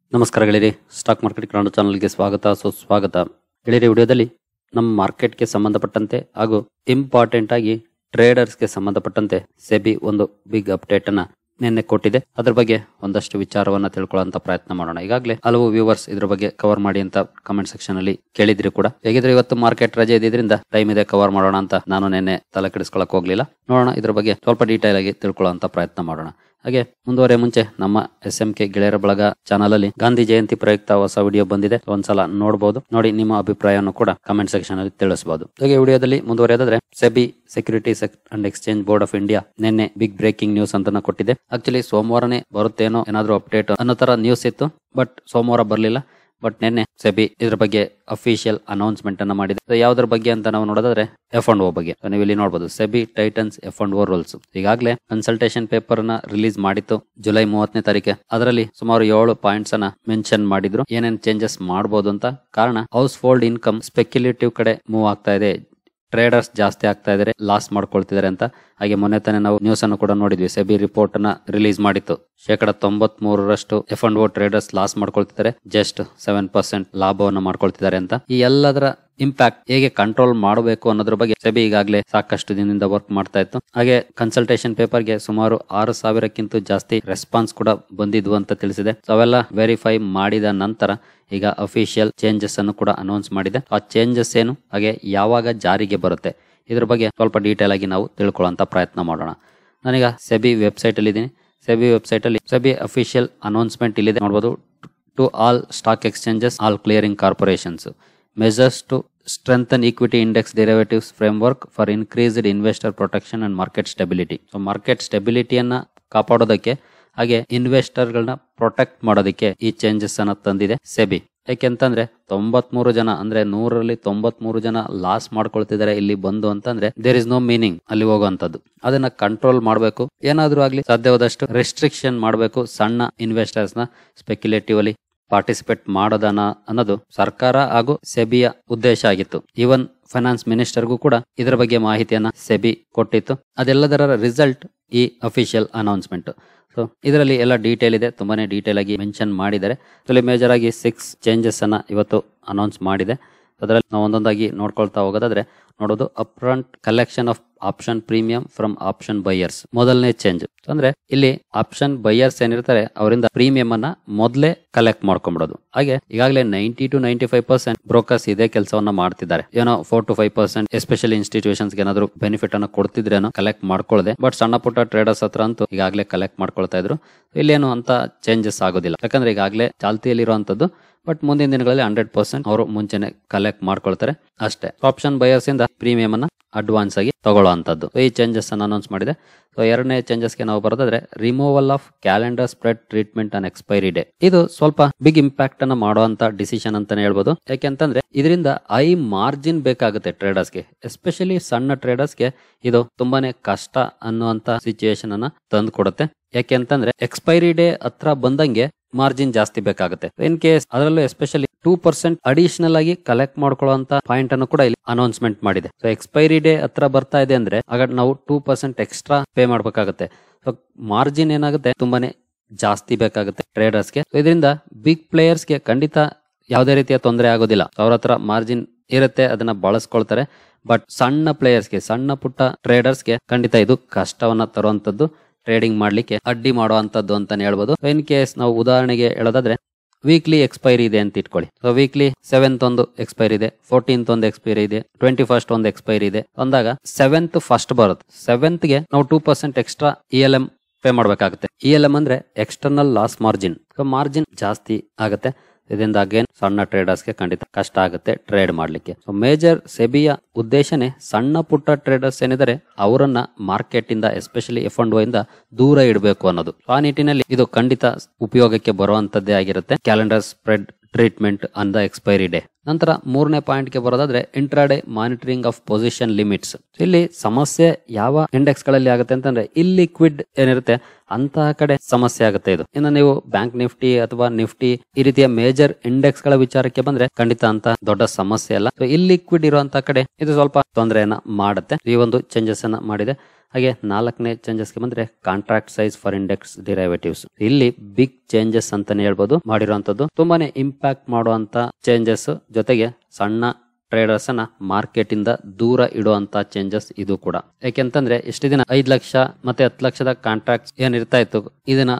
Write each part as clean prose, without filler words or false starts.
ನಮಸ್ಕಾರ ಗೆಳೆಯರಿ, stock market Kannada ಚಾನಲ್ಗೆ ಸುಸ್ವಾಗತ. ಗೆಳೆಯರಿ, ವಿಡಿಯೋದಲ್ಲಿ ನಮ್ಮ ಮಾರ್ಕೆಟ್ಗೆ ಸಂಬಂಧಪಟ್ಟಂತೆ ಹಾಗೂ ಇಂಪಾರ್ಟೆಂಟ್ ಆಗಿ ಟ್ರೇಡರ್ಸ್ಗೆ ಸಂಬಂಧಪಟ್ಟಂತೆ ಸೆಬಿ ಒಂದು ಬಿಗ್ ಅಪ್ಡೇಟ್ ಅನ್ನ ನಿನ್ನೆ ಕೊಟ್ಟಿದೆ. ಅದ್ರ ಬಗ್ಗೆ ಒಂದಷ್ಟು ವಿಚಾರವನ್ನ ತಿಳ್ಕೊಳ್ಳುವಂತ ಪ್ರಯತ್ನ ಮಾಡೋಣ. ಈಗಾಗಲೇ ಹಲವು ವ್ಯೂವರ್ಸ್ ಇದ್ರ ಬಗ್ಗೆ ಕವರ್ ಮಾಡಿ ಅಂತ ಕಮೆಂಟ್ ಸೆಕ್ಷನ್ ಅಲ್ಲಿ ಕೇಳಿದ್ರಿ ಕೂಡ. ಹೇಗಿದ್ರೆ ಇವತ್ತು ಮಾರ್ಕೆಟ್ ರಜೆ ಇದ್ರಿಂದ ಟೈಮ್ ಇದೆ ಕವರ್ ಮಾಡೋಣ ಅಂತ ನಾನು ನಿನ್ನೆ ತಲೆ ಕೆಡಿಸ್ಕೊಳಕ್ ಹೋಗ್ಲಿಲ್ಲ. ನೋಡೋಣ, ಇದ್ರ ಬಗ್ಗೆ ಸ್ವಲ್ಪ ಡೀಟೇಲ್ ಆಗಿ ತಿಳ್ಕೊಳ್ಳುವಂತ ಪ್ರಯತ್ನ ಮಾಡೋಣ. ಹಾಗೆ ಮುಂದುವರೆ ಮುಂಚೆ ನಮ್ಮ SMK ಗೆಳೆಯರ ಬಳಗ ಚಾನಲ್ ಅಲ್ಲಿ ಗಾಂಧಿ ಜಯಂತಿ ಪ್ರಯುಕ್ತ ಹೊಸ ವಿಡಿಯೋ ಬಂದಿದೆ, ಒಂದ್ಸಲ ನೋಡಬಹುದು. ನೋಡಿ, ನಿಮ್ಮ ಅಭಿಪ್ರಾಯವನ್ನು ಕೂಡ ಕಮೆಂಟ್ ಸೆಕ್ಷನ್ ಅಲ್ಲಿ ತಿಳಿಸಬಹುದು. ಹಾಗೆ ವಿಡಿಯೋದಲ್ಲಿ ಮುಂದುವರೆಯೋದಾದ್ರೆ, SEBI securities and exchange board of India ನಿನ್ನೆ ಬಿಗ್ ಬ್ರೇಕಿಂಗ್ ನ್ಯೂಸ್ ಅಂತ ಕೊಟ್ಟಿದೆ. ಆಕ್ಚುಲಿ ಸೋಮವಾರನೇ ಬರುತ್ತೇನೋ ಏನಾದ್ರೂ ಅಪ್ಡೇಟ್ ಅನ್ನೋ ತರ ನ್ಯೂಸ್ ಇತ್ತು, ಬಟ್ ಸೋಮವಾರ ಬರ್ಲಿಲ್ಲ. ಬಟ್ ನಿನ್ನೆ ಸೆಬಿ ಇದ್ರ ಬಗ್ಗೆ ಅಫಿಷಿಯಲ್ ಅನೌನ್ಸ್ಮೆಂಟ್ ಅನ್ನ ಮಾಡಿದೆ. ಯಾವ್ದ್ರ ಬಗ್ಗೆ ಅಂತ ನಾವು ನೋಡೋದಾದ್ರೆ F&O ಬಗ್ಗೆ. ನೀವು ಇಲ್ಲಿ ನೋಡಬಹುದು, ಸೆಬಿ ಟೈಟನ್ಸ್ F&O ರೂಲ್ಸ್. ಈಗಾಗಲೇ ಕನ್ಸಲ್ಟೇಷನ್ ಪೇಪರ್ ನ ರಿಲೀಸ್ ಮಾಡಿತ್ತು ಜುಲೈ 30ನೇ ತಾರೀಕು. ಅದರಲ್ಲಿ ಸುಮಾರು 7 ಪಾಯಿಂಟ್ಸ್ ಅನ್ನ ಮೆನ್ಷನ್ ಮಾಡಿದ್ರು, ಏನೇನ್ ಚೇಂಜಸ್ ಮಾಡಬಹುದು ಅಂತ. ಕಾರಣ, ಹೌಸ್ ಹೋಲ್ಡ್ ಇನ್ಕಮ್ ಸ್ಪೆಕ್ಯುಲೇಟಿವ್ ಕಡೆ ಮೂವ್ ಆಗ್ತಾ ಇದೆ, ಟ್ರೇಡರ್ಸ್ ಜಾಸ್ತಿ ಆಗ್ತಾ ಇದಾರೆ, ಲಾಸ್ ಮಾಡ್ಕೊಳ್ತಿದ್ದಾರೆ ಅಂತ. ಹಾಗೆ ಮೊನ್ನೆ ತಾನೇ ನಾವು ನ್ಯೂಸ್ ಅನ್ನು ಕೂಡ ನೋಡಿದ್ವಿ, ಸೆಬಿ ರಿಪೋರ್ಟ್ ಅನ್ನ ರಿಲೀಸ್ ಮಾಡಿತ್ತು. 93% F&O ಟ್ರೇಡರ್ಸ್ ಲಾಸ್ ಮಾಡ್ಕೊಳ್ತಿದ್ದಾರೆ, ಜಸ್ಟ್ 7% ಲಾಭವನ್ನು ಮಾಡ್ಕೊಳ್ತಿದ್ದಾರೆ ಅಂತ. ಈ ಎಲ್ಲದರ ಇಂಪ್ಯಾಕ್ಟ್ ಹೇಗೆ ಕಂಟ್ರೋಲ್ ಮಾಡಬೇಕು ಅನ್ನೋದ್ರ ಬಗ್ಗೆ ಸೆಬಿ ಈಗಾಗಲೇ ಸಾಕಷ್ಟು ದಿನದಿಂದ ವರ್ಕ್ ಮಾಡ್ತಾ ಇತ್ತು. ಹಾಗೆ ಕನ್ಸಲ್ಟೇಷನ್ ಪೇಪರ್ಗೆ ಸುಮಾರು 6,000ಕ್ಕಿಂತ ಜಾಸ್ತಿ ರೆಸ್ಪಾನ್ಸ್ ಕೂಡ ಬಂದಿದ್ವು ಅಂತ ತಿಳಿಸಿದೆ. ಅವೆಲ್ಲ ವೆರಿಫೈ ಮಾಡಿದ ನಂತರ ಈಗ ಅಫಿಷಿಯಲ್ ಚೇಂಜಸ್ ಅನ್ನು ಕೂಡ ಅನೌನ್ಸ್ ಮಾಡಿದೆ. ಆ ಚೇಂಜಸ್ ಏನು, ಹಾಗೆ ಯಾವಾಗ ಜಾರಿಗೆ ಬರುತ್ತೆ, ಇದ್ರ ಬಗ್ಗೆ ಸ್ವಲ್ಪ ಡೀಟೇಲ್ ಆಗಿ ನಾವು ತಿಳ್ಕೊಳ್ಳುವಂತ ಪ್ರಯತ್ನ ಮಾಡೋಣ. ನಾನೀಗ ಸೆಬಿ ವೆಬ್ಸೈಟ್ ಅಲ್ಲಿ ಇದ್ದೀನಿ. ಸೆಬಿ ವೆಬ್ಸೈಟ್ ಅಲ್ಲಿ ಸೆಬಿ ಅಫಿಷಿಯಲ್ ಅನೌನ್ಸ್ಮೆಂಟ್ ಇಲ್ಲಿದೆ, ನೋಡಬಹುದು. To all stock exchanges, all clearing corporations, measures to strengthen equity index derivatives framework for increased investor protection and market stability. So market ಸ್ಟೆಬಿಲಿಟಿಯನ್ನ ಕಾಪಾಡೋದಕ್ಕೆ ಹಾಗೆ ಇನ್ವೆಸ್ಟರ್ ಗಳನ್ನ protect ಮಾಡೋದಕ್ಕೆ ಈ ಚೇಂಜಸ್ ಅನ್ನ ತಂದಿದೆ ಸೆಬಿ. ಯಾಕೆಂತಂದ್ರೆ 93 ಜನ, ಅಂದ್ರೆ 100ರಲ್ಲಿ 93 ಜನ ಲಾಸ್ ಮಾಡ್ಕೊಳ್ತಿದ್ದಾರೆ ಇಲ್ಲಿ ಬಂದು ಅಂತಂದ್ರೆ ದೇರ್ ಇಸ್ ನೋ ಮೀನಿಂಗ್ ಅಲ್ಲಿ ಹೋಗುವಂತದ್ದು. ಅದನ್ನ ಕಂಟ್ರೋಲ್ ಮಾಡಬೇಕು, ಏನಾದ್ರೂ ಆಗ್ಲಿ ಸಾಧ್ಯವಾದಷ್ಟು ರೆಸ್ಟ್ರಿಕ್ಷನ್ ಮಾಡಬೇಕು. ಸಣ್ಣ ಇನ್ವೆಸ್ಟರ್ಸ್ ನ ಸ್ಪೆಕ್ಯುಲೇಟಿವ್ ಅಲ್ಲಿ ಪಾರ್ಟಿಸಿಪೇಟ್ ಮಾಡೋದನ್ನ ಅನ್ನೋದು ಸರ್ಕಾರ ಹಾಗೂ ಸೆಬಿಯ ಉದ್ದೇಶ ಆಗಿತ್ತು. ಈವನ್ ಫೈನಾನ್ಸ್ ಮಿನಿಸ್ಟರ್ಗೂ ಕೂಡ ಇದರ ಬಗ್ಗೆ ಮಾಹಿತಿಯನ್ನ ಸೆಬಿ ಕೊಟ್ಟಿತ್ತು. ಅದೆಲ್ಲದರ ರಿಸಲ್ಟ್ ಈ ಅಫಿಷಿಯಲ್ ಅನೌನ್ಸ್ಮೆಂಟ್. ಸೊ ಇದರಲ್ಲಿ ಎಲ್ಲ ಡೀಟೇಲ್ ಇದೆ, ತುಂಬಾನೇ ಡೀಟೇಲ್ ಆಗಿ ಮೆನ್ಷನ್ ಮಾಡಿದ್ದಾರೆ. ಇದರಲ್ಲಿ ಮೇಜರ್ ಆಗಿ 6 ಚೇಂಜಸ್ ಅನ್ನ ಇವತ್ತು ಅನೌನ್ಸ್ ಮಾಡಿದೆ. ಅದರಲ್ಲಿ ನಾವು ಒಂದೊಂದಾಗಿ ನೋಡ್ಕೊಳ್ತಾ ಹೋಗೋದಾದ್ರೆ, ನೋಡೋದು upfront collection of option premium from option buyers. ಮೊದಲನೇ ಚೇಂಜ್ ಅಂದ್ರೆ ಇಲ್ಲಿ ಆಪ್ಷನ್ ಬೈಯರ್ಸ್ ಏನಿರ್ತಾರೆ ಅವರಿಂದ ಪ್ರೀಮಿಯಂ ಅನ್ನ ಮೊದಲೇ ಕಲೆಕ್ಟ್ ಮಾಡ್ಕೊಂಡ್ಬಿಡೋದು. ಹಾಗೆ ಈಗಾಗಲೇ 90 to 95% ಬ್ರೋಕರ್ಸ್ ಇದೇ ಕೆಲಸವನ್ನ ಮಾಡ್ತಿದ್ದಾರೆ. ಏನೋ 4 to 5% ಎಸ್ಪೆಷಲಿ ಇನ್ಸ್ಟಿಟ್ಯೂಷನ್ಸ್ ಏನಾದ್ರು ಬೆನಿಫಿಟ್ ಅನ್ನ ಕೊಡ್ತಿದ್ರೇನೋ ಕಲೆಕ್ಟ್ ಮಾಡ್ಕೊಳ್ಳದೆ, ಬಟ್ ಸಣ್ಣ ಪುಟ್ಟ ಟ್ರೇಡರ್ಸ್ ಹತ್ರ ಅಂತೂ ಈಗಾಗಲೇ ಕಲೆಕ್ಟ್ ಮಾಡ್ಕೊಳ್ತಾ ಇದ್ರು. ಇಲ್ಲೇನು ಅಂತ ಚೇಂಜಸ್ ಆಗೋದಿಲ್ಲ, ಯಾಕಂದ್ರೆ ಈಗಾಗಲೇ ಚಾಲ್ತಿಯಲ್ಲಿರುವಂತದ್ದು. ಬಟ್ ಮುಂದಿನ ದಿನಗಳಲ್ಲಿ 100% ಅವರು ಮುಂಚೆನೆ ಕಲೆಕ್ಟ್ ಮಾಡ್ಕೊಳ್ತಾರೆ ಅಷ್ಟೇ. ಆಪ್ಷನ್ ಬೈಯರ್ಸ್ ಇಂದ ಪ್ರೀಮಿಯಂ ಅನ್ನ ಅಡ್ವಾನ್ಸ್ ಆಗಿ ತಗೊಳ್ಳುವಂತದ್ದು. ಈ ಚೇಂಜಸ್ ಅನ್ನ ಅನೌನ್ಸ್ ಮಾಡಿದೆ. ಸೊ ಎರಡನೇ ಚೇಂಜಸ್ಗೆ ನಾವು ಬರೋದಾದ್ರೆ, removal of calendar spread treatment on expiry day. ಇದು ಸ್ವಲ್ಪ ಬಿಗ್ ಇಂಪ್ಯಾಕ್ಟ್ ಅನ್ನ ಮಾಡುವಂತ ಡಿಸಿಷನ್ ಅಂತಾನೆ ಹೇಳ್ಬೋದು. ಯಾಕೆಂತಂದ್ರೆ ಇದರಿಂದ ಹೈ ಮಾರ್ಜಿನ್ ಬೇಕಾಗುತ್ತೆ ಟ್ರೇಡರ್ಸ್ಗೆ, ಎಸ್ಪೆಷಲಿ ಸಣ್ಣ ಟ್ರೇಡರ್ಸ್ಗೆ ಇದು ತುಂಬಾನೇ ಕಷ್ಟ ಅನ್ನುವಂತ ಸಿಚುಯೇಷನ್ ಅನ್ನ ತಂದು ಕೊಡುತ್ತೆ. ಯಾಕೆಂತಂದ್ರೆ ಎಕ್ಸ್ಪೈರಿ ಡೇ ಹತ್ರ ಬಂದಂಗೆ ಮಾರ್ಜಿನ್ ಜಾಸ್ತಿ ಬೇಕಾಗುತ್ತೆ. ಇನ್ ಕೇಸ್ ಅದರಲ್ಲೂ ಎಸ್ಪೆಷಲಿ 2% ಅಡಿಷನಲ್ ಆಗಿ ಕಲೆಕ್ಟ್ ಮಾಡ್ಕೊಳ್ಳುವಂತ ಪಾಯಿಂಟ್ ಅನ್ನು ಕೂಡ ಇಲ್ಲಿ ಅನೌನ್ಸ್ಮೆಂಟ್ ಮಾಡಿದೆ. ಸೊ ಎಕ್ಸ್ಪೈರಿ ಡೇ ಹತ್ರ ಬರ್ತಾ ಇದೆ ಅಂದ್ರೆ ಆಗ ನಾವು 2% ಎಕ್ಸ್ಟ್ರಾ ಪೇ ಮಾಡ್ಬೇಕಾಗುತ್ತೆ. ಸೊ ಮಾರ್ಜಿನ್ ಏನಾಗುತ್ತೆ, ತುಂಬಾನೇ ಜಾಸ್ತಿ ಬೇಕಾಗುತ್ತೆ ಟ್ರೇಡರ್ಸ್ಗೆ. ಇದರಿಂದ ಬಿಗ್ ಪ್ಲೇಯರ್ಸ್ಗೆ ಖಂಡಿತ ಯಾವುದೇ ರೀತಿಯ ತೊಂದರೆ ಆಗೋದಿಲ್ಲ. ಅವ್ರ ಹತ್ರ ಮಾರ್ಜಿನ್ ಇರುತ್ತೆ, ಅದನ್ನ ಬಳಸ್ಕೊಳ್ತಾರೆ. ಬಟ್ ಸಣ್ಣ ಪ್ಲೇಯರ್ಸ್ಗೆ, ಸಣ್ಣ ಪುಟ್ಟ ಟ್ರೇಡರ್ಸ್ಗೆ ಖಂಡಿತ ಇದು ಕಷ್ಟವನ್ನ ತರುವಂತದ್ದು, ಟ್ರೇಡಿಂಗ್ ಮಾಡ್ಲಿಕ್ಕೆ ಅಡ್ಡಿ ಮಾಡುವಂತದ್ದು ಅಂತಾನೆ ಹೇಳ್ಬೋದು. ಇನ್ ಕೇಸ್ ನಾವು ಉದಾಹರಣೆಗೆ ಹೇಳೋದಾದ್ರೆ, ವೀಕ್ಲಿ ಎಕ್ಸ್ಪೈರಿ ಇದೆ ಅಂತ ಇಟ್ಕೊಳ್ಳಿ. ಸೊ ವೀಕ್ಲಿ 7th ಒಂದು ಎಕ್ಸ್ಪೈರಿ ಇದೆ, 14th ಒಂದು ಎಕ್ಸ್ಪೈರಿ ಇದೆ, 21st ಒಂದು ಎಕ್ಸ್ಪೈರಿ ಇದೆ ಅಂದಾಗ 7th ಫಸ್ಟ್ ಬರುತ್ತೆ. 7th ಗೆ ನಾವು 2% ಎಕ್ಸ್ಟ್ರಾ ELM ಪೇ ಮಾಡ್ಬೇಕಾಗುತ್ತೆ. ELM ಅಂದ್ರೆ external loss margin. So margin ಜಾಸ್ತಿ ಆಗುತ್ತೆ. ಇದರಿಂದ ಅಗೇನ್ ಸಣ್ಣ ಟ್ರೇಡರ್ಸ್ಗೆ ಖಂಡಿತ ಕಷ್ಟ ಆಗುತ್ತೆ ಟ್ರೇಡ್ ಮಾಡ್ಲಿಕ್ಕೆ. ಸೊ ಮೇಜರ್ ಸೆಬಿಯ ಉದ್ದೇಶನೇ ಸಣ್ಣ ಪುಟ್ಟ ಟ್ರೇಡರ್ಸ್ ಏನಿದ್ದಾರೆ ಅವರನ್ನ ಮಾರ್ಕೆಟ್ ಇಂದ, ಎಸ್ಪೆಷಲಿ F&O ಇಂದ ದೂರ ಇಡಬೇಕು ಅನ್ನೋದು. ಆ ನಿಟ್ಟಿನಲ್ಲಿ ಇದು ಖಂಡಿತ ಉಪಯೋಗಕ್ಕೆ ಬರುವಂತದ್ದೇ ಆಗಿರುತ್ತೆ, calendar spread treatment on the expiry day. ನಂತರ ಮೂರನೇ ಪಾಯಿಂಟ್ ಗೆ ಬರೋದಾದ್ರೆ, intraday monitoring of position limits. ಇಲ್ಲಿ ಸಮಸ್ಯೆ ಯಾವ ಇಂಡೆಕ್ಸ್ ಗಳಲ್ಲಿ ಆಗುತ್ತೆ ಅಂತಂದ್ರೆ, ಇಲ್ಲಿಕ್ವಿಡ್ ಏನಿರುತ್ತೆ ಅಂತಹ ಕಡೆ ಸಮಸ್ಯೆ ಆಗುತ್ತೆ ಇದು. ಇನ್ನು ನೀವು ಬ್ಯಾಂಕ್ ನಿಫ್ಟಿ ಅಥವಾ ನಿಫ್ಟಿ ಈ ರೀತಿಯ ಮೇಜರ್ ಇಂಡೆಕ್ಸ್ ಗಳ ವಿಚಾರಕ್ಕೆ ಬಂದ್ರೆ ಖಂಡಿತ ಅಂತ ದೊಡ್ಡ ಸಮಸ್ಯೆ ಅಲ್ಲ. ಇಲ್ಲಿಕ್ವಿಡ್ ಇರುವಂತಹ ಕಡೆ ಇದು ಸ್ವಲ್ಪ ತೊಂದರೆಯನ್ನ ಮಾಡುತ್ತೆ. ಈ ಒಂದು ಚೇಂಜಸ್ ಅನ್ನ ಮಾಡಿದೆ. ಹಾಗೆ 4ನೇ ಚೇಂಜಸ್ಗೆ ಬಂದ್ರೆ contract size for index derivatives. ಇಲ್ಲಿ ಬಿಗ್ ಚೇಂಜಸ್ ಅಂತಾನೆ ಹೇಳ್ಬೋದು ಮಾಡಿರುವಂತದ್ದು. ತುಂಬಾನೇ ಇಂಪ್ಯಾಕ್ಟ್ ಮಾಡುವಂತ ಚೇಂಜಸ್, ಜೊತೆಗೆ ಸಣ್ಣ ಟ್ರೇಡರ್ಸ್ ಅನ್ನ ಮಾರ್ಕೆಟ್ ಇಂದ ದೂರ ಇಡುವಂತ ಚೇಂಜಸ್ ಇದು ಕೂಡ. ಯಾಕೆಂತಂದ್ರೆ ಇಷ್ಟು ದಿನ 5 ಲಕ್ಷ ಮತ್ತೆ 10 ಲಕ್ಷದ ಕಾಂಟ್ರಾಕ್ಟ್ಸ್ ಏನಿರ್ತಾ ಇತ್ತು, ಇದನ್ನ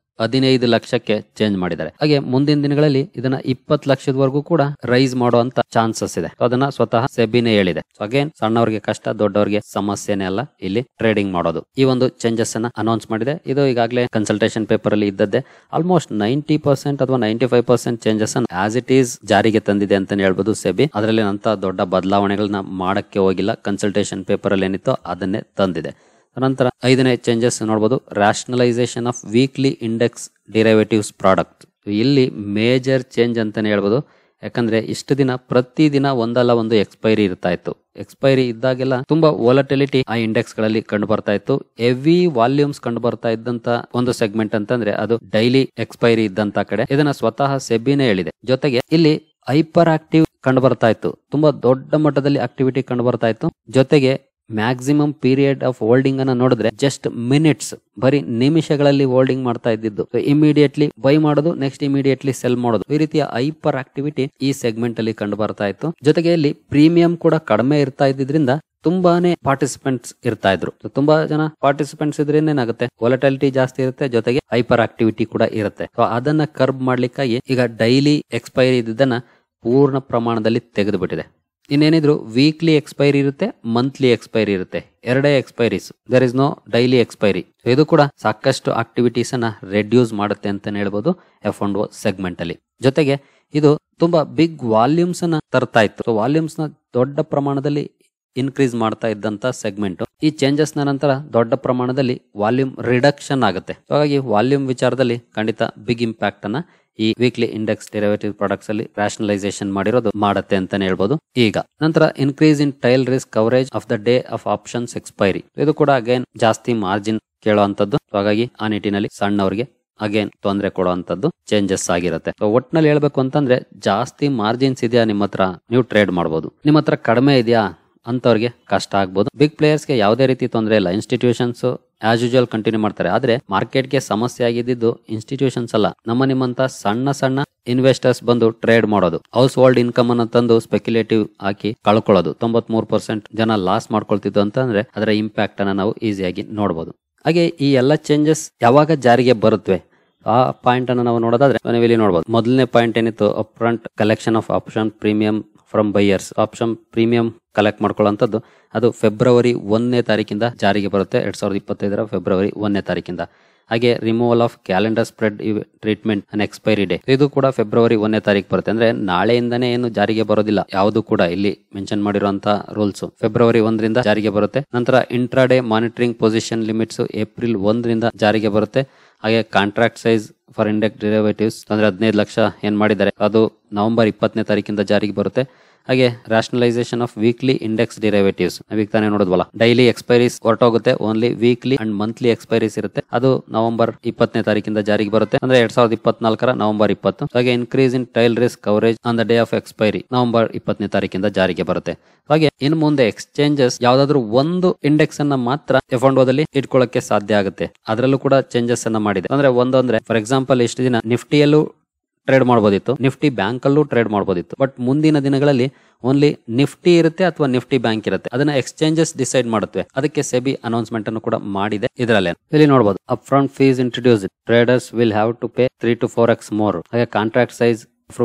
15 ಲಕ್ಷಕ್ಕೆ ಚೇಂಜ್ ಮಾಡಿದ್ದಾರೆ. ಹಾಗೆ ಮುಂದಿನ ದಿನಗಳಲ್ಲಿ ಇದನ್ನ 20 ಲಕ್ಷದವರೆಗೂ ಕೂಡ ರೈಸ್ ಮಾಡುವಂತ ಚಾನ್ಸಸ್ ಇದೆ. ಅದನ್ನ ಸ್ವತಃ ಸೆಬಿನೇ ಹೇಳಿದೆ. ಅಗೇನ್ ಸಣ್ಣವರಿಗೆ ಕಷ್ಟ, ದೊಡ್ಡವರಿಗೆ ಸಮಸ್ಯೆನೇ ಅಲ್ಲ ಇಲ್ಲಿ ಟ್ರೇಡಿಂಗ್ ಮಾಡೋದು. ಈ ಒಂದು ಚೇಂಜಸ್ ಅನ್ನ ಅನೌನ್ಸ್ ಮಾಡಿದೆ. ಇದು ಈಗಾಗಲೇ ಕನ್ಸಲ್ಟೇಷನ್ ಪೇಪರ್ ಅಲ್ಲಿ ಇದ್ದದ್ದೇ. ಆಲ್ಮೋಸ್ಟ್ 90% ಅಥವಾ 95% ಚೇಂಜಸ್ ಅನ್ನು ಆಸ್ ಇಟ್ ಈಸ್ ಜಾರಿಗೆ ತಂದಿದೆ ಅಂತಾನೆ ಹೇಳ್ಬೋದು ಸೆಬಿ. ಅದರಲ್ಲಿ ಅಂತ ದೊಡ್ಡ ಬದಲಾವಣೆಗಳನ್ನ ಮಾಡಕ್ಕೆ ಹೋಗಿಲ್ಲ. ಕನ್ಸಲ್ಟೇಷನ್ ಪೇಪರ್ ಅಲ್ಲಿ ಏನಿತ್ತೋ ಅದನ್ನೇ ತಂದಿದೆ. ನಂತರ 5ನೇ ಚೇಂಜಸ್ ನೋಡಬಹುದು, rationalisation of weekly index derivatives product. ಇಲ್ಲಿ ಮೇಜರ್ ಚೇಂಜ್ ಅಂತಾನೆ ಹೇಳ್ಬೋದು. ಯಾಕಂದ್ರೆ ಇಷ್ಟು ದಿನ ಪ್ರತಿದಿನ ಒಂದಲ್ಲ ಒಂದು ಎಕ್ಸ್ಪೈರಿ ಇರ್ತಾ ಇತ್ತು. ಎಕ್ಸ್ಪೈರಿ ಇದ್ದಾಗೆಲ್ಲ ತುಂಬಾ ವೋಲಟಿಲಿಟಿ ಆ ಇಂಡೆಕ್ಸ್ ಗಳಲ್ಲಿ ಕಂಡು ಬರ್ತಾ ಇತ್ತು. ಹೆವಿ ವಾಲ್ಯೂಮ್ಸ್ ಕಂಡು ಬರ್ತಾ ಇದ್ದಂತ ಒಂದು ಸೆಗ್ಮೆಂಟ್ ಅಂತಂದ್ರೆ ಅದು ಡೈಲಿ ಎಕ್ಸ್ಪೈರಿ ಇದ್ದಂತ ಕಡೆ. ಇದನ್ನ ಸ್ವತಃ ಸೆಬಿನೇ ಹೇಳಿದೆ. ಜೊತೆಗೆ ಇಲ್ಲಿ ಹೈಪರ್ ಆಕ್ಟಿವ್ ಕಂಡು ಬರ್ತಾ ಇತ್ತು. ತುಂಬಾ ದೊಡ್ಡ ಮಟ್ಟದಲ್ಲಿ ಆಕ್ಟಿವಿಟಿ ಕಂಡು ಬರ್ತಾ ಇತ್ತು. ಜೊತೆಗೆ ಮ್ಯಾಕ್ಸಿಮಮ್ ಪೀರಿಯಡ್ ಆಫ್ ಹೋಲ್ಡಿಂಗ್ ಅನ್ನ ನೋಡಿದ್ರೆ ಜಸ್ಟ್ ಮಿನಿಟ್ಸ್, ಬರೀ ನಿಮಿಷಗಳಲ್ಲಿ ಹೋಲ್ಡಿಂಗ್ ಮಾಡ್ತಾ ಇದ್ದಿದ್ದು. ಇಮಿಡಿಯೇಟ್ಲಿ ಬೈ ಮಾಡೋದು, ನೆಕ್ಸ್ಟ್ ಇಮಿಡಿಯೇಟ್ಲಿ ಸೆಲ್ ಮಾಡೋದು, ಈ ರೀತಿಯ ಹೈಪರ್ ಆಕ್ಟಿವಿಟಿ ಈ ಸೆಗ್ಮೆಂಟ್ ಅಲ್ಲಿ ಕಂಡು ಬರ್ತಾ ಇತ್ತು. ಜೊತೆಗೆ ಇಲ್ಲಿ ಪ್ರೀಮಿಯಂ ಕೂಡ ಕಡಿಮೆ ಇರ್ತಾ ಇದ್ದಿದ್ರಿಂದ ತುಂಬಾನೇ ಪಾರ್ಟಿಸಿಪೆಂಟ್ಸ್ ಇರ್ತಾ ಇದ್ರು. ತುಂಬಾ ಜನ ಪಾರ್ಟಿಸಿಪೆಂಟ್ಸ್ ಇದ್ರಿಂದ ಏನಾಗುತ್ತೆ, ವೊಲಟಿಲಿಟಿ ಜಾಸ್ತಿ ಇರುತ್ತೆ, ಜೊತೆಗೆ ಹೈಪರ್ ಆಕ್ಟಿವಿಟಿ ಕೂಡ ಇರುತ್ತೆ. ಸೊ ಅದನ್ನ ಕರ್ಬ್ ಮಾಡ್ಲಿಕ್ಕಾಗಿ ಈಗ ಡೈಲಿ ಎಕ್ಸ್ಪೈರಿ ಇದ್ದನ್ನ ಪೂರ್ಣ ಪ್ರಮಾಣದಲ್ಲಿ ತೆಗೆದು ಬಿಟ್ಟಿದೆ. ಇನ್ನೇನಿದ್ರು ವೀಕ್ಲಿ ಎಕ್ಸ್ಪೈರಿ ಇರುತ್ತೆ, ಮಂತ್ಲಿ ಎಕ್ಸ್ಪೈರಿ ಇರುತ್ತೆ, ಎರಡೇ expiries. There is no daily expiry. ಇದು ಕೂಡ ಸಾಕಷ್ಟು ಆಕ್ಟಿವಿಟೀಸ್ ಅನ್ನ ರೆಡ್ಯೂಸ್ ಮಾಡುತ್ತೆ ಅಂತಾನೆ ಹೇಳ್ಬೋದು F&O ಸೆಗ್ಮೆಂಟ್ ಅಲ್ಲಿ. ಜೊತೆಗೆ ಇದು ತುಂಬಾ ಬಿಗ್ ವಾಲ್ಯೂಮ್ಸ್ ಅನ್ನ ತರ್ತಾ ಇತ್ತು. ಸೊ ವಾಲ್ಯೂಮ್ಸ್ ನ ದೊಡ್ಡ ಪ್ರಮಾಣದಲ್ಲಿ ಇನ್ಕ್ರೀಸ್ ಮಾಡ್ತಾ ಇದ್ದಂತ ಸೆಗ್ಮೆಂಟ್. ಈ ಚೇಂಜಸ್ ನ ನಂತರ ದೊಡ್ಡ ಪ್ರಮಾಣದಲ್ಲಿ ವಾಲ್ಯೂಮ್ ರಿಡಕ್ಷನ್ ಆಗುತ್ತೆ. ಹಾಗಾಗಿ ವಾಲ್ಯೂಮ್ ವಿಚಾರದಲ್ಲಿ ಖಂಡಿತ ಬಿಗ್ ಇಂಪ್ಯಾಕ್ಟ್ ಅನ್ನ ಈ ವೀಕ್ಲಿ ಇಂಡೆಕ್ಸ್ ಡೆರಿವೇಟಿವ್ ಪ್ರಾಡಕ್ಟ್ಸ್ ಅಲ್ಲಿ ರಾಷನಲೈಸೇಷನ್ ಮಾಡಿರೋದು ಮಾಡುತ್ತೆ ಅಂತಾನೆ ಹೇಳ್ಬೋದು. ಈಗ ನಂತರ increase in tail risk coverage of the day of options expiry. ಇದು ಕೂಡ ಅಗೇನ್ ಜಾಸ್ತಿ ಮಾರ್ಜಿನ್ ಕೇಳುವಂತದ್ದು. ಹಾಗಾಗಿ ಆ ನಿಟ್ಟಿನಲ್ಲಿ ಸಣ್ಣವರಿಗೆ ಅಗೇನ್ ತೊಂದರೆ ಕೊಡುವಂತದ್ದು ಚೇಂಜಸ್ ಆಗಿರುತ್ತೆ. ಒಟ್ನಲ್ಲಿ ಹೇಳ್ಬೇಕು ಅಂತಂದ್ರೆ ಜಾಸ್ತಿ ಮಾರ್ಜಿನ್ಸ್ ಇದೆಯಾ ನಿಮ್ಮ ಹತ್ರ, ನೀವು ಟ್ರೇಡ್ ಮಾಡಬಹುದು. ನಿಮ್ಮ ಹತ್ರ ಕಡಿಮೆ ಇದೆಯಾ ಅಂತವ್ರಿಗೆ ಕಷ್ಟ ಆಗ್ಬೋದು. ಬಿಗ್ ಪ್ಲೇಯರ್ಸ್ಗೆ ಯಾವುದೇ ರೀತಿ ತೊಂದರೆ ಇಲ್ಲ. ಇನ್ಸ್ಟಿಟ್ಯೂಷನ್ಸ್ ಆಸ್ ಯೂಶುವಲ್ ಕಂಟಿನ್ಯೂ ಮಾಡ್ತಾರೆ. ಆದ್ರೆ ಮಾರ್ಕೆಟ್ಗೆ ಸಮಸ್ಯೆ ಆಗಿದ್ದು ಇನ್ಸ್ಟಿಟ್ಯೂಷನ್ಸ್ ಅಲ್ಲ, ನಮ್ಮ ಸಣ್ಣ ಇನ್ವೆಸ್ಟರ್ಸ್ ಬಂದು ಟ್ರೇಡ್ ಮಾಡೋದು, ಹೌಸ್ ಹೋಲ್ಡ್ ಇನ್ಕಮ್ ಅನ್ನು ತಂದು ಸ್ಪೆಕ್ಯುಲೇಟಿವ್ ಹಾಕಿ ಕಳ್ಕೊಳ್ಳೋದು. 93% ಜನ ಲಾಸ್ ಮಾಡ್ಕೊಳ್ತಿದ್ದು ಅಂತಂದ್ರೆ ಅದರ ಇಂಪ್ಯಾಕ್ಟ್ ಅನ್ನ ನಾವು ಈಸಿಯಾಗಿ ನೋಡಬಹುದು. ಹಾಗೆ ಈ ಎಲ್ಲ ಚೇಂಜಸ್ ಯಾವಾಗ ಜಾರಿಗೆ ಬರುತ್ತವೆ ಆ ಪಾಯಿಂಟ್ ಅನ್ನು ನಾವು ನೋಡೋದಾದ್ರೆ ನೀವು ಇಲ್ಲಿ ನೋಡಬಹುದು. ಮೊದಲನೇ ಪಾಯಿಂಟ್ ಏನಿತ್ತು, up front collection of option premium from buyers. Option premium collect ಮಾಡ್ಕೊಳ್ಳುವಂಥದ್ದು ಅದು ಫೆಬ್ರವರಿ 1ನೇ ತಾರೀಕಿಂದ ಜಾರಿಗೆ ಬರುತ್ತೆ. 2025 ಫೆಬ್ರವರಿ 1ನೇ ತಾರೀಕಿಂದ. ಹಾಗೆ removal of calendar spread treatment and expiry day, ಇದು ಕೂಡ ಫೆಬ್ರವರಿ 1ನೇ ತಾರೀಕು ಬರುತ್ತೆ. ಅಂದ್ರೆ ನಾಳೆಯಿಂದನೇ ಏನು ಜಾರಿಗೆ ಬರೋದಿಲ್ಲ ಯಾವುದು ಕೂಡ. ಇಲ್ಲಿ ಮೆನ್ಷನ್ ಮಾಡಿರುವಂತಹ ರೂಲ್ಸ್ ಫೆಬ್ರವರಿ 1ರಿಂದ ಜಾರಿಗೆ ಬರುತ್ತೆ. ನಂತರ intraday monitoring position limits April 1ರಿಂದ ಜಾರಿಗೆ ಬರುತ್ತೆ. ಹಾಗೆ contract size for index derivatives ಅಂದ್ರೆ 15 ಲಕ್ಷ ಏನ್ ಮಾಡಿದ್ದಾರೆ ಅದು ನವೆಂಬರ್ 20ನೇ ತಾರೀಕಿಂದ ಜಾರಿಗೆ ಬರುತ್ತೆ. ಹಾಗೆ rationalisation of weekly index derivatives ನಾವೀಗ ತಾನೇ ನೋಡಿದ್ವಲ್ಲ, ಡೈಲಿ ಎಕ್ಸ್ಪೈರೀಸ್ ಹೊರಟೋಗುತ್ತೆ, only weekly and monthly expiries ಇರುತ್ತೆ. ಅದು ನವೆಂಬರ್ 20ನೇ ತಾರೀಕಿಂದ ಜಾರಿಗೆ ಬರುತ್ತೆ, ಅಂದ್ರೆ 2024 ನವೆಂಬರ್ 20. ಹಾಗೆ increase in tail risk coverage on the day of expiry November 20ನೇ ತಾರೀಕಿಂದ ಜಾರಿಗೆ ಬರುತ್ತೆ. ಹಾಗೆ ಇನ್ನು ಮುಂದೆ ಎಕ್ಸ್ಚೇಂಜಸ್ ಯಾವ್ದಾದ್ರು ಒಂದು ಇಂಡೆಕ್ಸ್ ಅನ್ನ ಮಾತ್ರ F&Oದಲ್ಲಿ ಇಟ್ಕೊಳ್ಳಕ್ಕೆ ಸಾಧ್ಯ ಆಗುತ್ತೆ. ಅದರಲ್ಲೂ ಕೂಡ ಚೇಂಜಸ್ ಅನ್ನ ಮಾಡಿದೆ. ಅಂದ್ರೆ ಒಂದೊಂದ್ರೆ ಫಾರ್ ಎಕ್ಸಾಂಪಲ್ ಇಷ್ಟು ದಿನ ನಿಫ್ಟಿಯಲ್ಲೂ ಟ್ರೇಡ್ ಮಾಡಬಹುದಿತ್ತು, ನಿಫ್ಟಿ ಬ್ಯಾಂಕ್ ಅಲ್ಲೂ ಟ್ರೇಡ್ ಮಾಡಬಹುದಿತ್ತು. ಬಟ್ ಮುಂದಿನ ದಿನಗಳಲ್ಲಿ ಓನ್ಲಿ ನಿಫ್ಟಿ ಇರುತ್ತೆ ಅಥವಾ ನಿಫ್ಟಿ ಬ್ಯಾಂಕ್ ಇರುತ್ತೆ. ಅದನ್ನ ಎಕ್ಸ್ಚೇಂಜಸ್ ಡಿಸೈಡ್ ಮಾಡುತ್ತವೆ. ಅದಕ್ಕೆ ಸೆಬಿ ಅನೌನ್ಸ್ಮೆಂಟ್ ಅನ್ನು ಕೂಡ ಮಾಡಿದೆ. ಇದರಲ್ಲೇ ಇಲ್ಲಿ ನೋಡಬಹುದು, up front fees introduced, traders will have to pay 3 to 4x more. ಹಾಗೆ contract size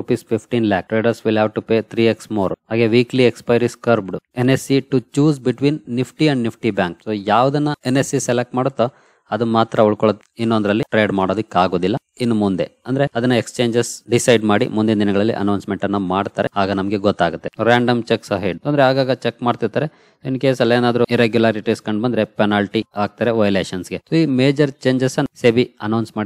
₹15 lakh, traders will have to pay 3x more. ಹಾಗೆ weekly expiries curbed. NSE to choose between Nifty and Nifty bank. So ಯಾವ್ದನ್ನ NSE select ಮಾಡುತ್ತೋ ಅದು ಮಾತ್ರ ಉಳ್ಕೊಳ್ಳೋದು, ಇನ್ನೊಂದರಲ್ಲಿ trade ಮಾಡೋದಕ್ಕೆ ಆಗೋದಿಲ್ಲ ಇನ್ನು ಮುಂದೆ. ಅಂದ್ರೆ ಅದನ್ನ ಎಕ್ಸ್ಚೇಂಜಸ್ ಡಿಸೈಡ್ ಮಾಡಿ ಮುಂದಿನ ದಿನಗಳಲ್ಲಿ ಅನೌನ್ಸ್ಮೆಂಟ್ ಅನ್ನ ಮಾಡ್ತಾರೆ. ಆಗ ನಮಗೆ ಗೊತ್ತಾಗುತ್ತೆ. ರ್ಯಾಂಡಮ್ ಚೆಕ್ಸ್ ಅಹೆಡ್ ಅಂದ್ರೆ ಆಗಾಗ ಚೆಕ್ ಮಾಡ್ತಿರ್ತಾರೆ. ಇನ್ ಕೇಸ್ ಅಲ್ಲಿ ಏನಾದ್ರು ಇರೆಗ್ಯುಲಾರಿಟೀಸ್ ಕಂಡು ಬಂದ್ರೆ ಪೆನಾಲ್ಟಿ ಹಾಕ್ತಾರೆ ವೈಲೇಷನ್ಸ್ ಗೆ. ಈ ಮೇಜರ್ ಚೇಂಜಸ್ ಅನ್ನು ಸೆಬಿ ಅನೌನ್ಸ್ ಮಾಡಿದೆ.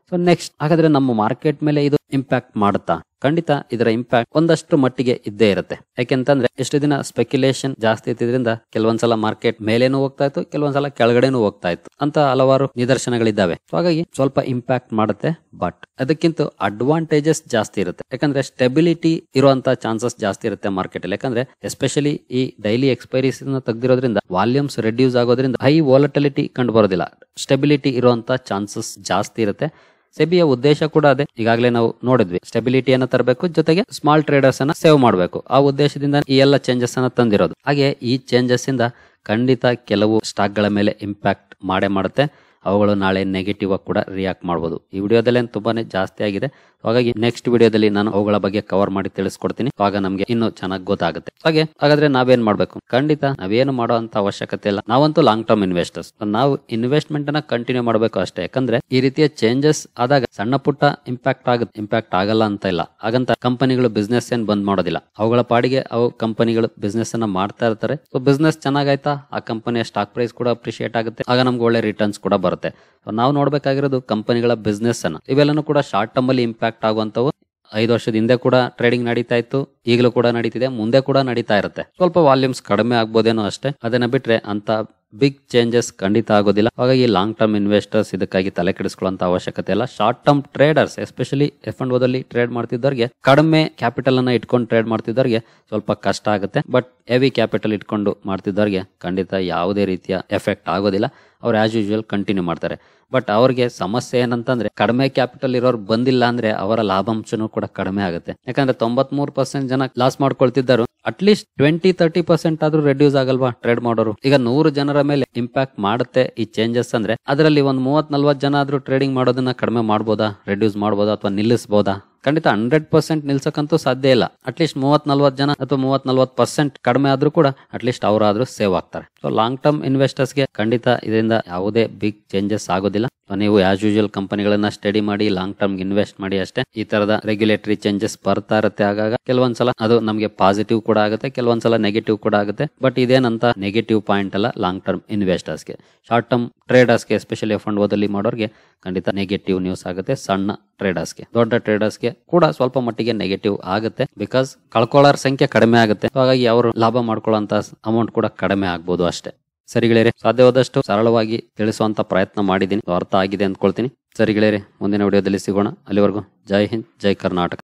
ಸೊ ನೆಕ್ಸ್ಟ್ ಹಾಗಾದ್ರೆ ನಮ್ಮ ಮಾರ್ಕೆಟ್ ಮೇಲೆ ಇದು ಇಂಪ್ಯಾಕ್ಟ್ ಮಾಡುತ್ತಾ? ಖಂಡಿತ ಇದರ ಇಂಪ್ಯಾಕ್ಟ್ ಒಂದಷ್ಟು ಮಟ್ಟಿಗೆ ಇದ್ದೇ ಇರುತ್ತೆ. ಯಾಕೆಂತಂದ್ರೆ ಎಷ್ಟು ದಿನ ಸ್ಪೆಕ್ಯುಲೇಷನ್ ಜಾಸ್ತಿ ಇದ್ದಿದ್ರಿಂದ ಕೆಲವೊಂದ್ಸಲ ಮಾರ್ಕೆಟ್ ಮೇಲೇನು ಹೋಗ್ತಾ ಇತ್ತು, ಕೆಲವೊಂದ್ಸಲ ಕೆಳಗಡೆನೂ ಹೋಗ್ತಾ ಇತ್ತು ಅಂತ ಹಲವಾರು ನಿದರ್ಶನಗಳಿದ್ದಾವೆ. ಸೊ ಹಾಗಾಗಿ ಸ್ವಲ್ಪ ಇಂಪ್ಯಾಕ್ಟ್ ಮಾಡುತ್ತೆ, ಬಟ್ ಅದಕ್ಕಿಂತ ಅಡ್ವಾಂಟೇಜಸ್ ಜಾಸ್ತಿ ಇರುತ್ತೆ. ಯಾಕಂದ್ರೆ ಸ್ಟೆಬಿಲಿಟಿ ಇರುವಂತ ಚಾನ್ಸಸ್ ಜಾಸ್ತಿ ಇರುತ್ತೆ ಮಾರ್ಕೆಟ್ ಅಲ್ಲಿ. ಯಾಕಂದ್ರೆ ಎಸ್ಪೆಷಲಿ ಈ ಡೈಲಿ ಎಕ್ಸ್ಪೈರೀಸ್ ತೆಗೆದಿರೋದ್ರಿಂದ ವಾಲ್ಯೂಮ್ಸ್ ರೆಡ್ಯೂಸ್ ಆಗೋದ್ರಿಂದ ಹೈ ವಾಲಟಿಲಿಟಿ ಕಂಡು ಬರೋದಿಲ್ಲ, ಸ್ಟೆಬಿಲಿಟಿ ಇರುವಂತ ಚಾನ್ಸಸ್ ಜಾಸ್ತಿ ಇರುತ್ತೆ. ಸೆಬಿಯ ಉದ್ದೇಶ ಕೂಡ ಅದೇ. ಈಗಾಗಲೇ ನಾವು ನೋಡಿದ್ವಿ, ಸ್ಟೆಬಿಲಿಟಿಯನ್ನು ತರಬೇಕು, ಜೊತೆಗೆ ಸ್ಮಾಲ್ ಟ್ರೇಡರ್ಸ್ ಅನ್ನ ಸೇವ್ ಮಾಡಬೇಕು. ಆ ಉದ್ದೇಶದಿಂದ ಈ ಎಲ್ಲ ಚೇಂಜಸ್ ಅನ್ನ ತಂದಿರೋದು. ಹಾಗೆ ಈ ಚೇಂಜಸ್ ಇಂದ ಖಂಡಿತ ಕೆಲವು ಸ್ಟಾಕ್ ಗಳ ಮೇಲೆ ಇಂಪ್ಯಾಕ್ಟ್ ಮಾಡೇ ಮಾಡುತ್ತೆ. ಅವುಗಳು ನಾಳೆ ನೆಗೆಟಿವ್ ಆಗಿ ಕೂಡ ರಿಯಾಕ್ಟ್ ಮಾಡಬಹುದು. ಈ ವಿಡಿಯೋದಲ್ಲಿ ತುಂಬಾನೇ ಜಾಸ್ತಿ ಆಗಿದೆ. ಹಾಗಾಗಿ ನೆಕ್ಸ್ಟ್ ವಿಡಿಯೋದಲ್ಲಿ ನಾನು ಅವುಗಳ ಬಗ್ಗೆ ಕವರ್ ಮಾಡಿ ತಿಳಿಸ್ಕೊಡ್ತೀನಿ. ಆಗ ನಮ್ಗೆ ಇನ್ನೂ ಚೆನ್ನಾಗಿ ಗೊತ್ತಾಗುತ್ತೆ. ಹಾಗಾದ್ರೆ ನಾವೇನ್ ಮಾಡ್ಬೇಕು? ಖಂಡಿತ ನಾವೇನು ಮಾಡೋ ಅಂತ ಅವಶ್ಯಕತೆ ಇಲ್ಲ. ನಾವಂತೂ ಲಾಂಗ್ ಟರ್ಮ್ ಇನ್ವೆಸ್ಟರ್ಸ್, ನಾವು ಇನ್ವೆಸ್ಟ್ಮೆಂಟ್ ಅನ್ನ ಕಂಟಿನ್ಯೂ ಮಾಡಬೇಕು ಅಷ್ಟೇ. ಯಾಕಂದ್ರೆ ಈ ರೀತಿಯ ಚೇಂಜಸ್ ಆದಾಗ ಸಣ್ಣ ಪುಟ್ಟ ಇಂಪ್ಯಾಕ್ಟ್ ಆಗುತ್ತೆ, ಇಂಪ್ಯಾಕ್ಟ್ ಆಗಲ್ಲ ಅಂತ ಇಲ್ಲ. ಹಾಗಂತ ಕಂಪನಿಗಳು ಬಿಸ್ನೆಸ್ ಏನ್ ಬಂದ್ ಮಾಡೋದಿಲ್ಲ. ಅವುಗಳ ಪಾಡಿಗೆ ಅವು ಕಂಪನಿಗಳು ಬಿಸ್ನೆಸ್ ಅನ್ನ ಮಾಡ್ತಾ ಇರ್ತಾರೆ. ಸೊ ಬಿಸ್ನೆಸ್ ಚೆನ್ನಾಗಾಯ್ತಾ, ಆ ಕಂಪನಿಯ ಸ್ಟಾಕ್ ಪ್ರೈಸ್ ಕೂಡ ಅಪ್ರಿಶಿಯೇಟ್ ಆಗುತ್ತೆ. ಆಗ ನಮ್ಗೆ ಒಳ್ಳೆ ರಿಟರ್ನ್ಸ್ ಕೂಡ ಬರುತ್ತೆ. ನಾವು ನೋಡ್ಬೇಕಾಗಿರೋದು ಕಂಪನಿಗಳ ಬಿಸ್ನೆಸ್ ಅನ್ನ. ಇವೆಲ್ಲನೂ ಕೂಡ ಶಾರ್ಟ್ ಟರ್ಮ್ ಅಲ್ಲಿ ಇಂಪ್ಯಾಕ್ಟ್ ಆಗುವಂತವು. 5 ವರ್ಷದ ಹಿಂದೆ ಕೂಡ ಟ್ರೇಡಿಂಗ್ ನಡೀತಾ ಇತ್ತು, ಈಗಲೂ ಕೂಡ ನಡೀತಿದೆ, ಮುಂದೆ ಕೂಡ ನಡೀತಾ ಇರುತ್ತೆ. ಸ್ವಲ್ಪ ವಾಲ್ಯೂಮ್ಸ್ ಕಡಿಮೆ ಆಗ್ಬೋದೇನೋ ಅಷ್ಟೇ. ಅದನ್ನ ಬಿಟ್ರೆ ಅಂತ ಬಿಗ್ ಚೇಂಜಸ್ ಖಂಡಿತ ಆಗೋದಿಲ್ಲ. ಹಾಗಾಗಿ ಲಾಂಗ್ ಟರ್ಮ್ ಇನ್ವೆಸ್ಟರ್ಸ್ ಇದಕ್ಕಾಗಿ ತಲೆ ಕೆಡಿಸ್ಕೊಳ್ಳುವಂತ ಅವಶ್ಯಕತೆ ಇಲ್ಲ. Short term traders, especially F&O trade ಮಾಡ್ತಿದ್ದವ್ರಿಗೆ, ಕಡಿಮೆ ಕ್ಯಾಪಿಟಲ್ ಅನ್ನ ಇಟ್ಕೊಂಡು ಟ್ರೇಡ್ ಮಾಡ್ತಿದ್ದವ್ರಿಗೆ ಸ್ವಲ್ಪ ಕಷ್ಟ ಆಗುತ್ತೆ. ಬಟ್ ಹೆವಿ ಕ್ಯಾಪಿಟಲ್ ಇಟ್ಕೊಂಡು ಮಾಡ್ತಿದ್ದವ್ರಿಗೆ ಖಂಡಿತ ಯಾವುದೇ ರೀತಿಯ ಎಫೆಕ್ಟ್ ಆಗೋದಿಲ್ಲ. ಅವ್ರು ಆಸ್ ಯೂಶುವಲ್ ಕಂಟಿನ್ಯೂ ಮಾಡ್ತಾರೆ. ಬಟ್ ಅವ್ರಿಗೆ ಸಮಸ್ಯೆ ಏನಂತಂದ್ರೆ, ಕಡಿಮೆ ಕ್ಯಾಪಿಟಲ್ ಇರೋರು ಬಂದಿಲ್ಲ ಅಂದ್ರೆ ಅವರ ಲಾಭಾಂಶನೂ ಕೂಡ ಕಡಿಮೆ ಆಗುತ್ತೆ. ಯಾಕಂದ್ರೆ 93% ಜನ ಲಾಸ್ ಮಾಡ್ಕೊಳ್ತಿದ್ದರು. ಅಟ್ಲೀಸ್ಟ್ 20-30% ಆದ್ರೂ ರೆಡ್ಯೂಸ್ ಆಗಲ್ವಾ ಟ್ರೇಡ್ ಮಾಡೋರು? ಈಗ 100 ಜನರ ಮೇಲೆ ಇಂಪ್ಯಾಕ್ಟ್ ಮಾಡುತ್ತೆ ಈ ಚೇಂಜಸ್ ಅಂದ್ರೆ, ಅದರಲ್ಲಿ ಒಂದು 30-40 ಜನ ಆದ್ರೂ ಟ್ರೇಡಿಂಗ್ ಮಾಡೋದನ್ನ ಕಡಿಮೆ ಮಾಡ್ಬೋದಾ, ರೆಡ್ಯೂಸ್ ಮಾಡ್ಬೋದಾ, ಅಥವಾ ನಿಲ್ಲಿಸಬಹುದಾ? ಖಂಡಿತ 100% ನಿಲ್ಸಕ್ಕಂತೂ ಸಾಧ್ಯ ಇಲ್ಲ. ಅಟ್ಲೀಸ್ಟ್ 30-40 ಜನ ಅಥವಾ 30-40% ಕಡಿಮೆ ಆದ್ರೂ ಕೂಡ ಅಟ್ಲೀಸ್ಟ್ ಅವರಾದ್ರೂ ಸೇವ್ ಆಗ್ತಾರೆ. ಸೊ ಲಾಂಗ್ ಟರ್ಮ್ ಇನ್ವೆಸ್ಟರ್ಸ್ ಗೆ ಖಂಡಿತ ಇದರಿಂದ ಯಾವುದೇ ಬಿಗ್ ಚೇಂಜಸ್ ಆಗೋದಿಲ್ಲ. ನೀವು ಆಸ್ ಯೂಶುವಲ್ ಕಂಪನಿಗಳನ್ನ ಸ್ಟಡಿ ಮಾಡಿ ಲಾಂಗ್ ಟರ್ಮ್ ಇನ್ವೆಸ್ಟ್ ಮಾಡಿ ಅಷ್ಟೇ. ಈ ತರದ ರೆಗ್ಯುಲೇಟರಿ ಚೇಂಜಸ್ ಬರ್ತಾ ಇರುತ್ತೆ. ಆಗಾಗ ಕೆಲವೊಂದ್ಸಲ ಅದು ನಮಗೆ ಪಾಸಿಟಿವ್ ಕೂಡ ಆಗುತ್ತೆ, ಕೆಲವೊಂದ್ಸಲ ನೆಗೆಟಿವ್ ಕೂಡ ಆಗುತ್ತೆ. ಬಟ್ ಇದೇನಂತ ನೆಗೆಟಿವ್ ಪಾಯಿಂಟ್ ಅಲ್ಲ ಲಾಂಗ್ ಟರ್ಮ್ ಇನ್ವೆಸ್ಟರ್ಸ್ಗೆ. ಶಾರ್ಟ್ ಟರ್ಮ್ ಟ್ರೇಡರ್ಸ್ಗೆ, ಎಸ್ಪೆಷಲಿ F&O ಮಾಡೋರಿಗೆ ಖಂಡಿತ ನೆಗೆಟಿವ್ ನ್ಯೂಸ್ ಆಗುತ್ತೆ. ಸಣ್ಣ ಟ್ರೇಡರ್ಸ್ಗೆ, ದೊಡ್ಡ ಟ್ರೇಡರ್ಸ್ಗೆ ಕೂಡ ಸ್ವಲ್ಪ ಮಟ್ಟಿಗೆ ನೆಗೆಟಿವ್ ಆಗುತ್ತೆ. ಬಿಕಾಸ್ ಕಳ್ಕೊಳ್ಳೋರ ಸಂಖ್ಯೆ ಕಡಿಮೆ ಆಗುತ್ತೆ. ಹಾಗಾಗಿ ಅವರು ಲಾಭ ಮಾಡ್ಕೊಳ್ಳೋಂತ ಅಮೌಂಟ್ ಕೂಡ ಕಡಿಮೆ ಆಗ್ಬೋದು ಅಷ್ಟೇ. ಸರಿಗಳೇ, ಸಾಧ್ಯವಾದಷ್ಟು ಸರಳವಾಗಿ ತಿಳಿಸುವಂತ ಪ್ರಯತ್ನ ಮಾಡಿದ್ದೀನಿ. ಅರ್ಥ ಆಗಿದೆ ಅಂದ್ಕೊಳ್ತೀನಿ. ಸರಿಗಳೇ, ಮುಂದಿನ ವಿಡಿಯೋದಲ್ಲಿ ಸಿಗೋಣ. ಅಲ್ಲಿವರೆಗೂ ಜೈ ಹಿಂದ್, ಜೈ ಕರ್ನಾಟಕ.